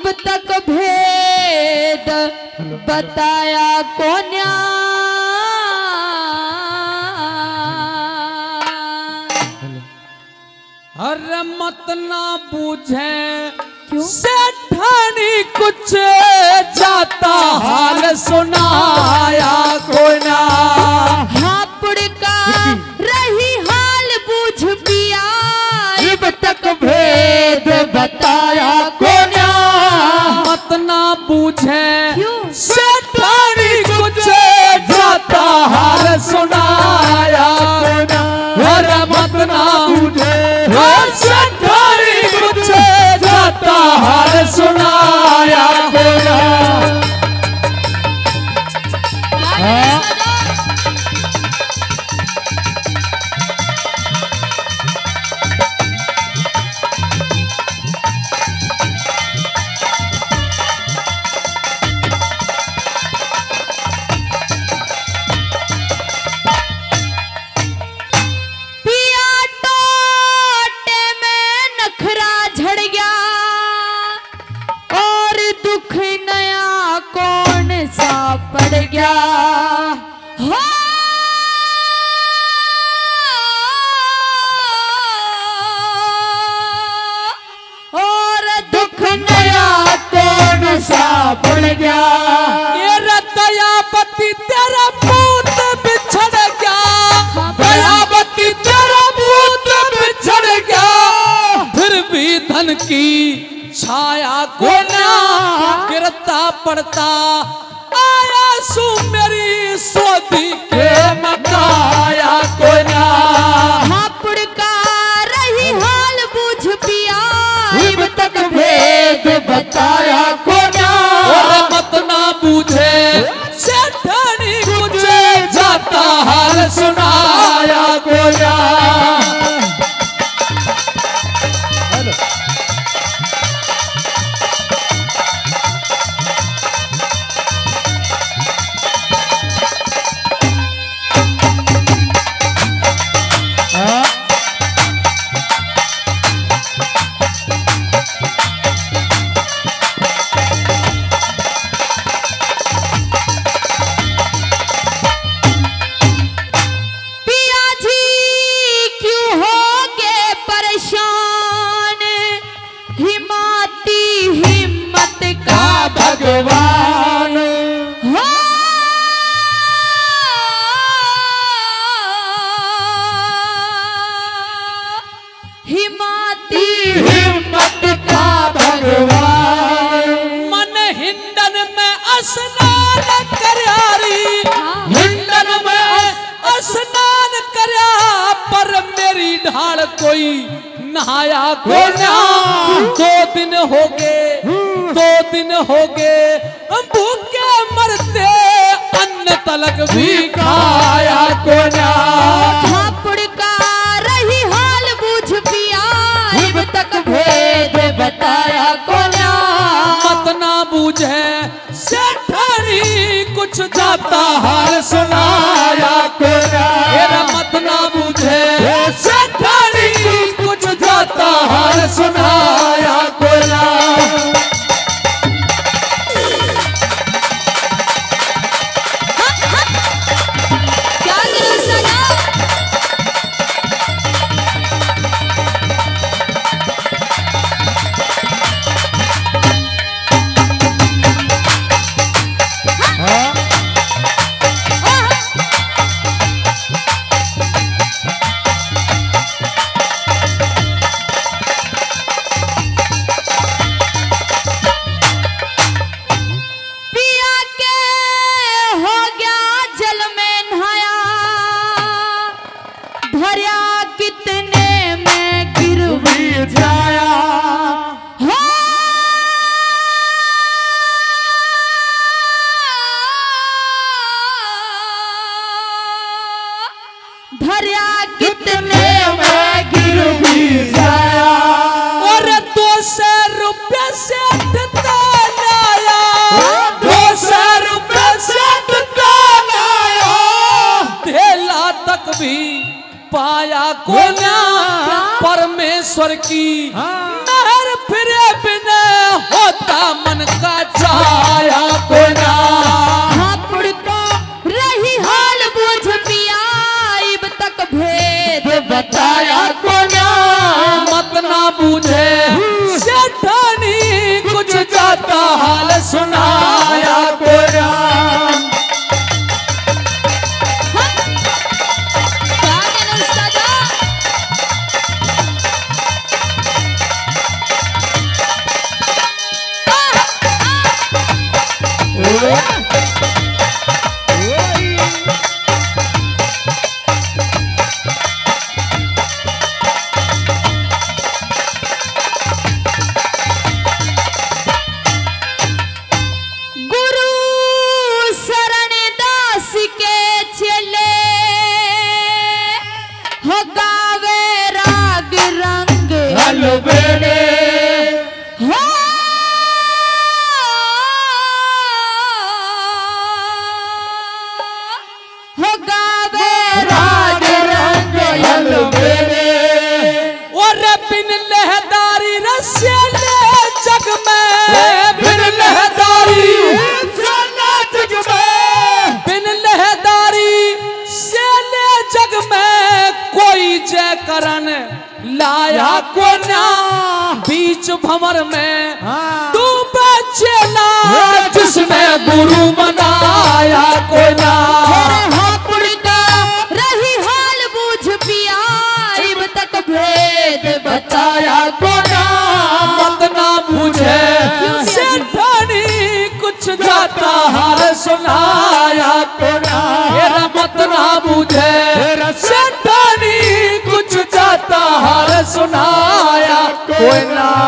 तक भेद बताया कोन्या। अरे मत ना बूझे क्यों सेठानी कुछ जाता हाल सुनाया कोन्या। हापुड़ का रही हाल बूझ पिया अब तक भेद बताया कोन्या। मत ना बूझे सेठानी कुछ जाता हाल सुनाया कोन्या। अरे मत ना बूझे सेठानी कुछ जाता हाल सुनाया कोन्या। पड़ गया हो और दुख नया कौन सा पड़ गया। ये दयावती तेरा पूत बिछड़ गया। दयावती तेरा पूत बिछड़ गया। फिर भी धन की छाया को ना गिरता पड़ता आया सू मेरी सोधी के मकाया कोन्या। हापुड़ का रही हाल बूझ पिया अब तक भेद बताया कोन्या। और मत ना बूझे सेठानी कुछ जाता हाल सुनाया कोन्या। भगवान हो हिमाती हिम्मत का भगवान। मन हिंडन में स्नान करयारी। हिंडन में स्नान करया पर मेरी ढाल कोई नहाया कोन्या। 2 दिन हो गए 2 दिन हो गए भूखे मरते अन्न तलक भी खाया कोन्या। हापुड़ का रही हाल बूझ पिया अब तक भेद बताया कोन्या। मत ना बूझे सेठानी कुछ जाता हाल सुनाया कोन्या। मत ना बूझे सेठानी कुछ जाता हाल सुनाया कोन्या। भरिया कितने में गिर भी जाया। और 200 रुपये से लाया। 200 रुपये से लाया। धेला तक भी पाया कोन्या। परमेश्वर की नहर फिरे बिना होता मन का चाया को ना। हापुड़ को रही हाल बुझ पिया इब तक भेद बताया को ना। मत ना बूझे सेठानी कुछ जाता हाल सुनाया को ना। बिन लहदारी रस्ले जग में, बिन लहदारी जग में, बिन लहदारी सेले जग में कोई जय करन लाया को ना। बीच भंवर में डूबे चेला जिसमें गुरु मनाया को ना। रही हाल बूझ पिया इब तक भेद बताया को ना। मत ना बूझे सेठानी कुछ जाता हाल सुनाया को ना। मत ना बूझे सेठानी कुछ जाता हाल सुनाया को ना।